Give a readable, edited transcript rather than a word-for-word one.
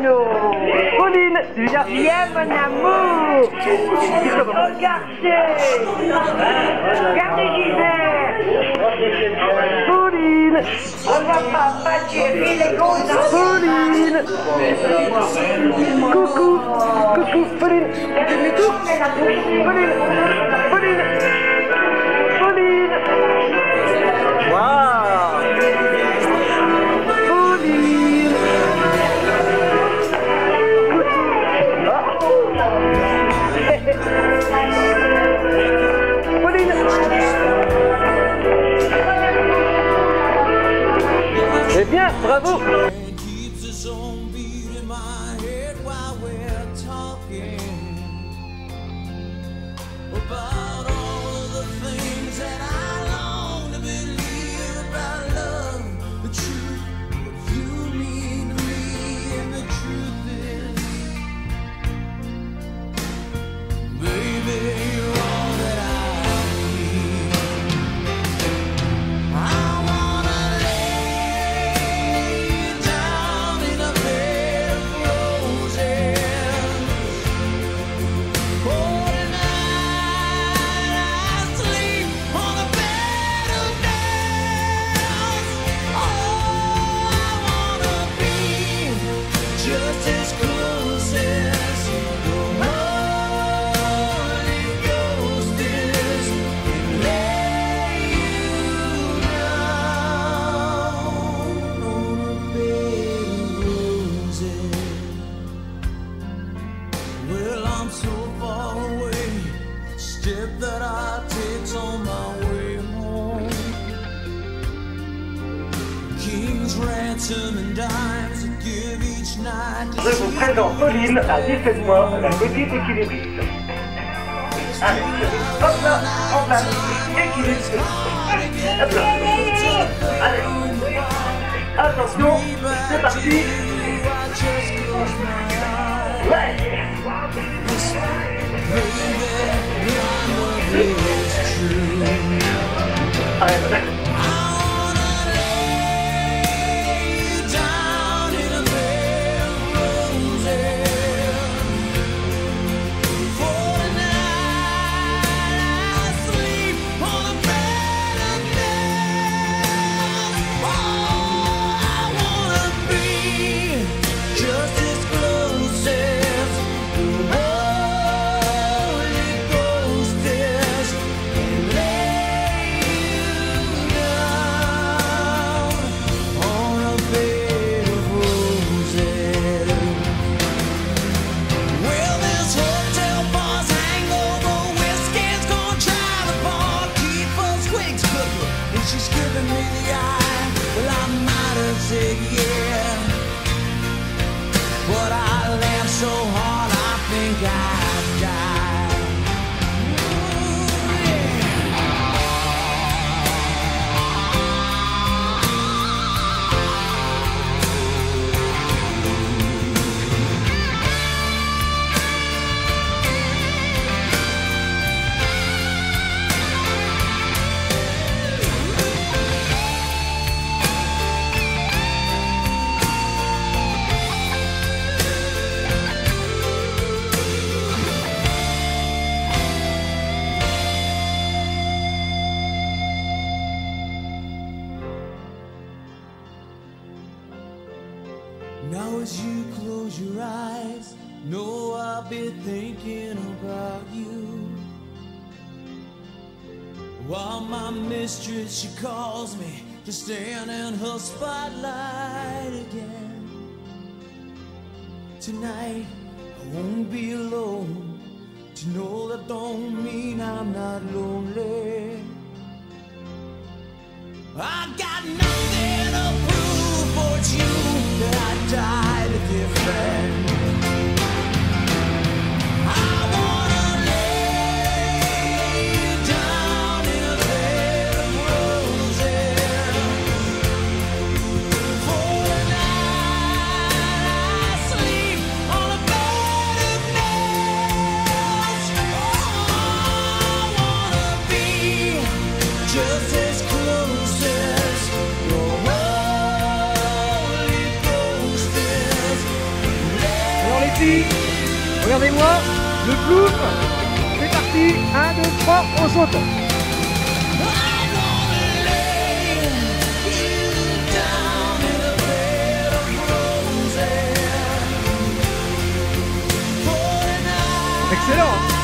Bruno. Pauline, tu viens? Viens, mon amour. Regardez. Regardez, Gisèle. Pauline. On va pas chérie, les gros. Pauline. Coucou. Coucou, Pauline. Pauline. Pauline. Pauline. Waouh. Pauline. Pauline. Eh bien, bravo. About all of the things that I long to believe about love, the truth, what you mean to me, and the truth is, baby, you're all that I need. I wanna lay you down in a bed of roses. Oh, that I take on my way home. King's ransom and dimes to give each night. Je vous présente Pauline à 17 mois, la petite équilibriste. Allez, hop là, en place, équilibre. Hop là. Allez, attention, c'est parti. Ouais. Allez, said yeah, but I laughed so hard I think I'd die. Ooh, yeah. Now as you close your eyes, know I'll be thinking about you. While my mistress, she calls me to stand in her spotlight again. Tonight, I won't be alone. To know that don't mean I'm not lonely. I got nothing to prove, for it's you that I died a dear friend. I wanna lay you down in a bed of roses. For the night I sleep on a bed of nails. Oh, I wanna be just as close as your Holy Ghost is. Regardez-moi, le plouf. C'est parti. 1, 2, 3, on saute. Excellent.